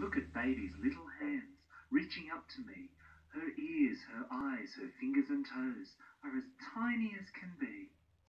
look at baby's little hands reaching up to me. Her ears, her eyes, her fingers and toes are as tiny as can be.